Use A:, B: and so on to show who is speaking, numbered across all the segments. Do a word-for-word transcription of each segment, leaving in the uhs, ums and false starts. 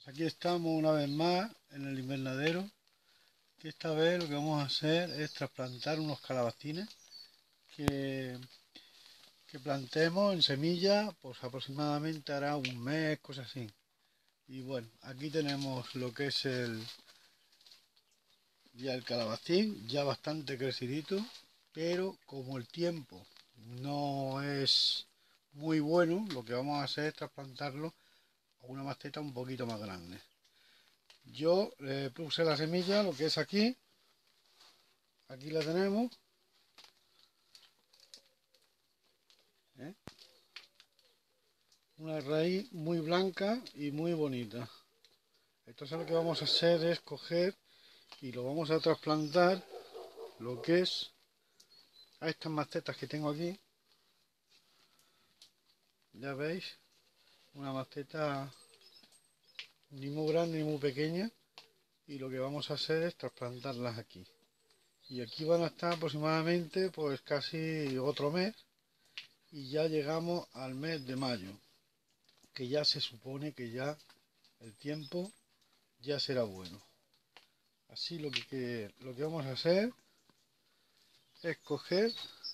A: Aquí estamos una vez más en el invernadero, que esta vez lo que vamos a hacer es trasplantar unos calabacines que, que plantemos en semilla, pues aproximadamente hará un mes, cosas así. Y bueno, aquí tenemos lo que es el ya el calabacín, ya bastante crecidito, pero como el tiempo no es muy bueno, lo que vamos a hacer es trasplantarlo a una maceta un poquito más grande. Yo le puse la semilla, lo que es aquí, aquí la tenemos, ¿eh? Una raíz muy blanca y muy bonita. Entonces lo que vamos a hacer es coger y lo vamos a trasplantar, lo que es a estas macetas que tengo aquí. Ya veis, una maceta ni muy grande ni muy pequeña, y lo que vamos a hacer es trasplantarlas aquí. Y aquí van a estar aproximadamente pues casi otro mes, y ya llegamos al mes de mayo, que ya se supone que ya el tiempo ya será bueno. Así lo que, que lo que vamos a hacer es coger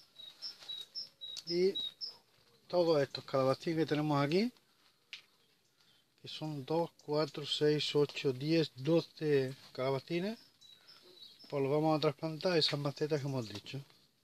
A: y todos estos calabacines que tenemos aquí, que son dos, cuatro, seis, ocho, diez, doce calabacines, pues los vamos a trasplantar a esas macetas que hemos dicho.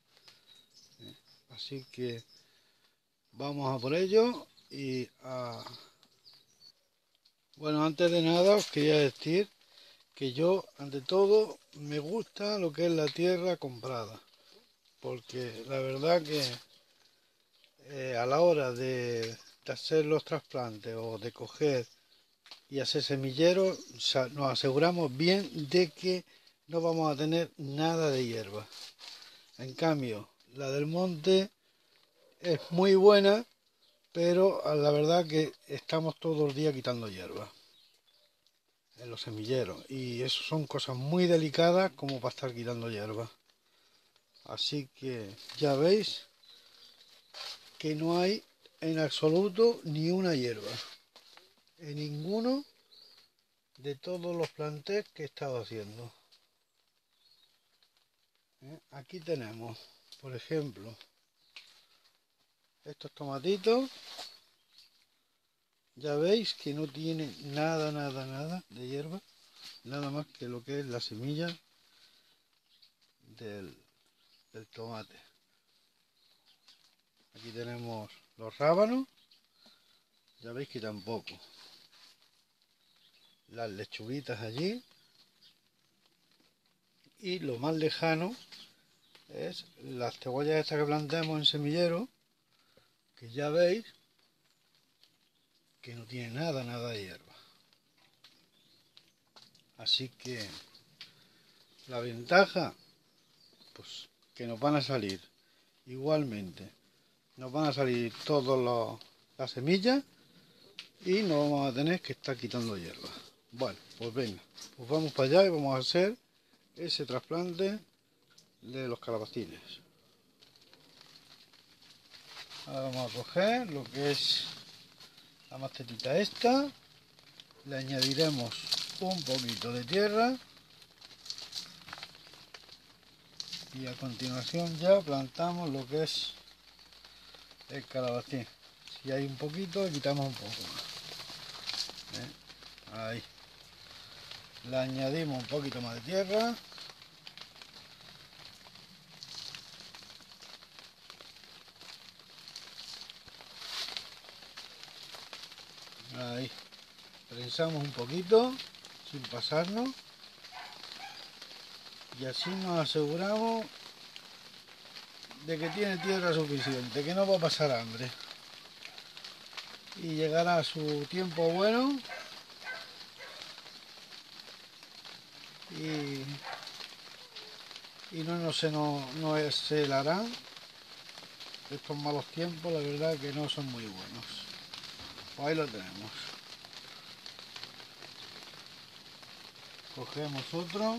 A: Así que vamos a por ello. Y a... bueno, antes de nada os quería decir que yo, ante todo, me gusta lo que es la tierra comprada, porque la verdad que eh, a la hora de, de hacer los trasplantes o de coger y hacer semilleros, o sea, nos aseguramos bien de que no vamos a tener nada de hierba. En cambio, la del monte es muy buena, pero la verdad que estamos todos los días quitando hierba en los semilleros, y eso son cosas muy delicadas como para estar quitando hierba. Así que ya veis que no hay en absoluto ni una hierba en ninguno de todos los plantés que he estado haciendo. ¿Eh? Aquí tenemos, por ejemplo, estos tomatitos. Ya veis que no tiene nada, nada, nada de hierba, nada más que lo que es la semilla del, del tomate. Aquí tenemos los rábanos, ya veis que tampoco. Las lechuguitas allí. Y lo más lejano es las cebollas estas que plantamos en semillero, que ya veis que no tiene nada, nada de hierba. Así que la ventaja, pues que nos van a salir igualmente, nos van a salir todas las semillas y no vamos a tener que estar quitando hierba. Bueno, pues venga, pues vamos para allá y vamos a hacer ese trasplante de los calabacines. Ahora vamos a coger lo que es la macetita esta, le añadiremos un poquito de tierra y a continuación ya plantamos lo que es el calabacín. Si hay un poquito, quitamos un poco más. ¿Eh? Ahí. Le añadimos un poquito más de tierra. Ahí. Prensamos un poquito sin pasarnos. Y así nos aseguramos de que tiene tierra suficiente, que no va a pasar hambre. Y llegará a su tiempo bueno. Y, y no, no se nos no se helarán. Estos malos tiempos, la verdad que no son muy buenos. Pues ahí lo tenemos. Cogemos otro.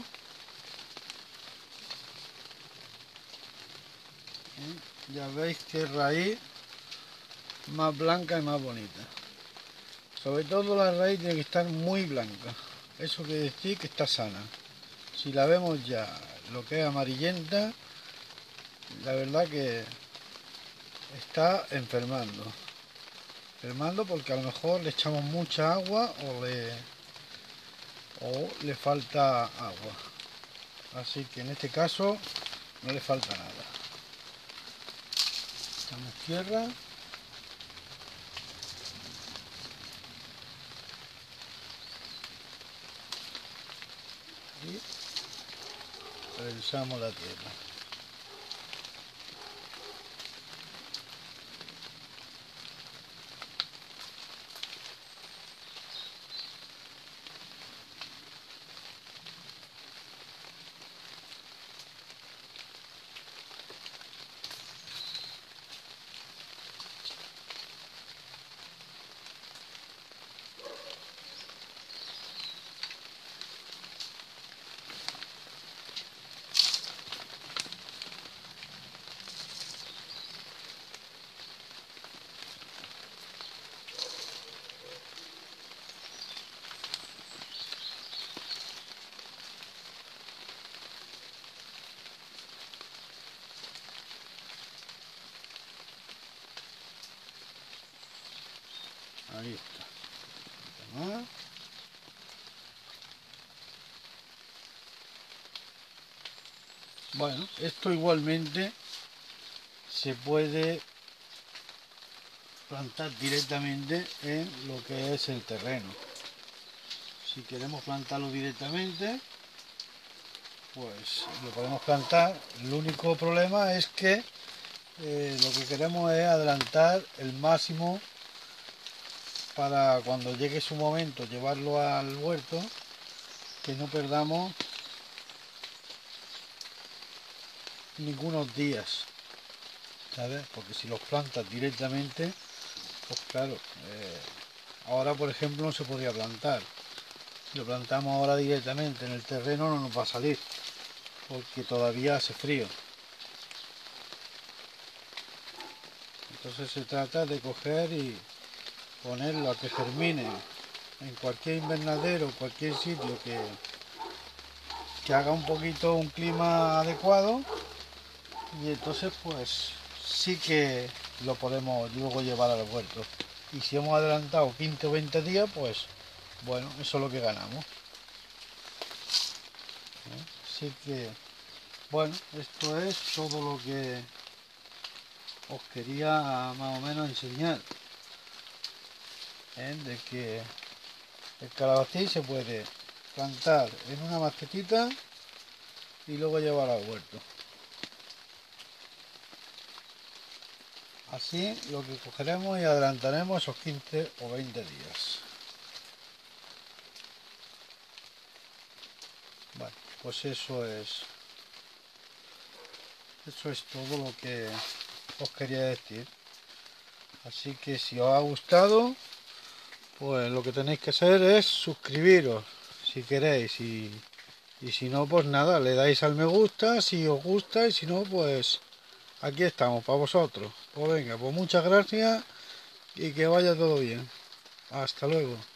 A: ¿Eh? Ya veis que raíz más blanca y más bonita. Sobre todo la raíz tiene que estar muy blanca. Eso quiere decir que está sana. Si la vemos ya lo que es amarillenta, la verdad que está enfermando. Enfermando porque a lo mejor le echamos mucha agua o le, o le falta agua. Así que en este caso no le falta nada. Echamos tierra. Y prensamos la tierra. Ahí está. ¿No? Bueno, esto igualmente se puede plantar directamente en lo que es el terreno. Si queremos plantarlo directamente, pues lo podemos plantar. El único problema es que eh, lo que queremos es adelantar el máximo para cuando llegue su momento llevarlo al huerto, que no perdamos ningunos días, ¿sabes? Porque si los plantas directamente, pues claro, eh, ahora por ejemplo no se podría plantar. Si lo plantamos ahora directamente en el terreno no nos va a salir, porque todavía hace frío. Entonces se trata de coger y ponerlo a que germine en cualquier invernadero, cualquier sitio que, que haga un poquito un clima adecuado, y entonces pues sí que lo podemos luego llevar al huerto. Y si hemos adelantado quince o veinte días, pues bueno, eso es lo que ganamos. ¿Eh? Así que bueno, esto es todo lo que os quería más o menos enseñar, ¿eh? De que el calabacín se puede plantar en una macetita y luego llevar al huerto. Así lo que cogeremos y adelantaremos esos quince o veinte días. Bueno, pues eso es eso es todo lo que os quería decir. Así que si os ha gustado, pues lo que tenéis que hacer es suscribiros si queréis, y, y si no, pues nada, le dais al me gusta si os gusta, y si no, pues aquí estamos para vosotros. Pues venga, pues muchas gracias y que vaya todo bien. Hasta luego.